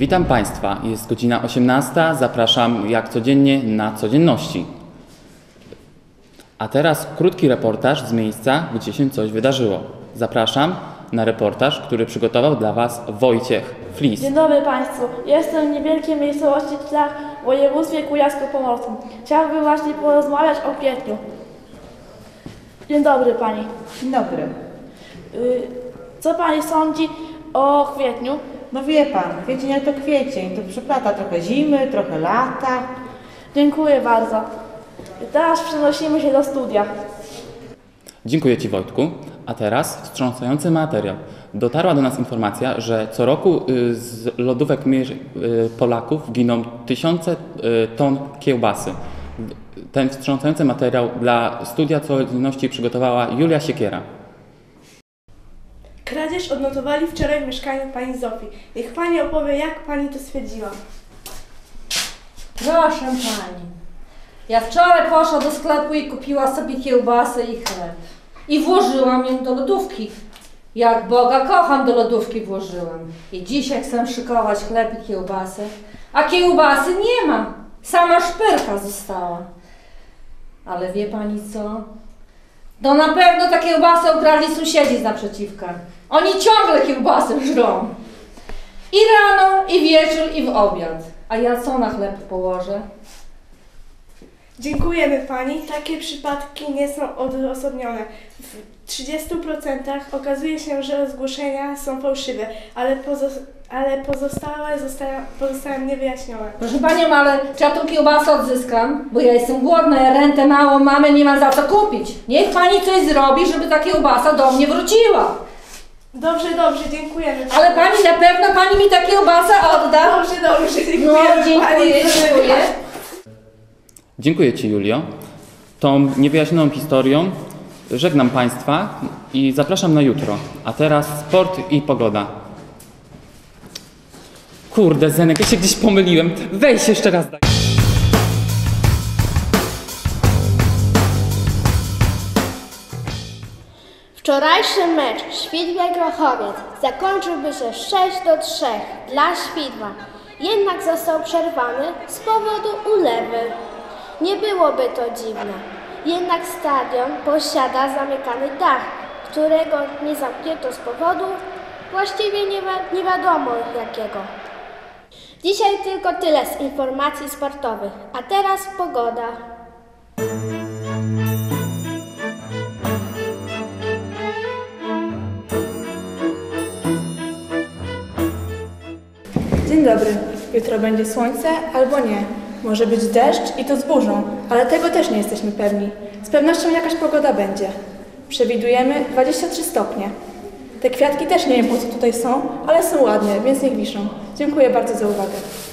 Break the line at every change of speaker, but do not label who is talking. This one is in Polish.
Witam Państwa, jest godzina 18, zapraszam jak codziennie na codzienności. A teraz krótki reportaż z miejsca, gdzie się coś wydarzyło. Zapraszam na reportaż, który przygotował dla Was Wojciech Flis.
Dzień dobry Państwu, jestem w niewielkiej miejscowości Tlach w województwie kujawsko-pomorskim. Chciałbym właśnie porozmawiać o kwietniu. Dzień dobry Pani.
Dzień dobry.
Co Pani sądzi o kwietniu?
No wie Pan, kwiecień to kwiecień, to przeplata trochę zimy, trochę lata.
Dziękuję bardzo. Teraz przenosimy się do studia.
Dziękuję Ci Wojtku. A teraz wstrząsający materiał. Dotarła do nas informacja, że co roku z lodówek Polaków giną tysiące ton kiełbasy. Ten wstrząsający materiał dla studia codzienności przygotowała Julia Siekiera.
Kradzież odnotowali wczoraj w mieszkaniu pani Zofii. Niech pani opowie, jak pani to stwierdziła.
Proszę pani, ja wczoraj poszła do sklepu i kupiła sobie kiełbasę i chleb. I włożyłam ją do lodówki. Jak Boga kocham, do lodówki włożyłam. I dzisiaj chcę szykować chleb i kiełbasę. A kiełbasy nie ma. Sama szpyrka została. Ale wie pani co? To na pewno ta kiełbasę ukradli sąsiedzi z naprzeciwka. Oni ciągle kiełbasę żrą. I rano, i wieczór, i w obiad. A ja co na chleb położę?
Dziękujemy pani. Takie przypadki nie są odosobnione. W 30% okazuje się, że zgłoszenia są fałszywe, ale pozostałe pozostają niewyjaśnione.
Proszę panią, ale czy ja tą kiełbasę odzyskam? Bo ja jestem głodna, ja rentę małą mamy, nie mam za co kupić. Niech pani coś zrobi, żeby ta kiełbasa do mnie wróciła.
Dobrze, dziękujemy.
Ale pani, na pewno pani mi ta kiełbasa odda?
Dobrze, dziękujemy.
No, dziękuję.
Dziękuję Ci Julio. Tą niewyjaśnioną historią żegnam Państwa i zapraszam na jutro. A teraz sport i pogoda. Kurde Zenek, ja się gdzieś pomyliłem. Weź jeszcze raz daj.
Wczorajszy mecz Świdwia-Grochowiec zakończyłby się 6-3 dla Świdwa, jednak został przerwany z powodu ulewy. Nie byłoby to dziwne, jednak stadion posiada zamykany dach, którego nie zamknięto z powodu właściwie nie wiadomo jakiego. Dzisiaj tylko tyle z informacji sportowych, a teraz pogoda.
Dzień dobry. Jutro będzie słońce albo nie. Może być deszcz i to z burzą, ale tego też nie jesteśmy pewni. Z pewnością jakaś pogoda będzie. Przewidujemy 23 stopnie. Te kwiatki też nie wiem po co tutaj są, ale są ładne, więc niech wiszą. Dziękuję bardzo za uwagę.